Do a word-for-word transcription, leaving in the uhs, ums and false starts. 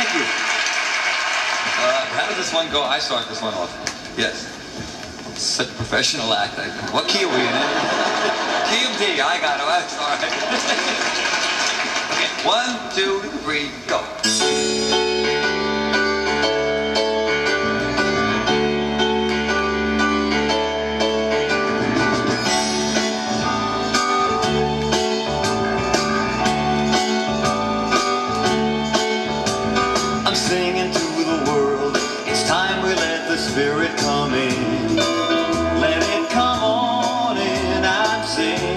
Thank you. Uh, how does this one go? I start this one off. Yes. Such a professional act. I, what key are we in? Key of D. I got it. That's all right. Okay. One, two, three, go. I'm singing to the world. It's time we let the spirit come in. Let it come on in. I'm singing.